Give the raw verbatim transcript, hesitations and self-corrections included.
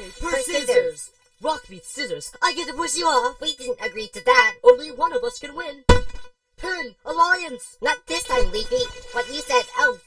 per, Per scissors. scissors. Rock beats scissors. I get to push you off. We didn't agree to that. Only one of us can win. Pin, alliance. Not this time, Leafy. What you said, oh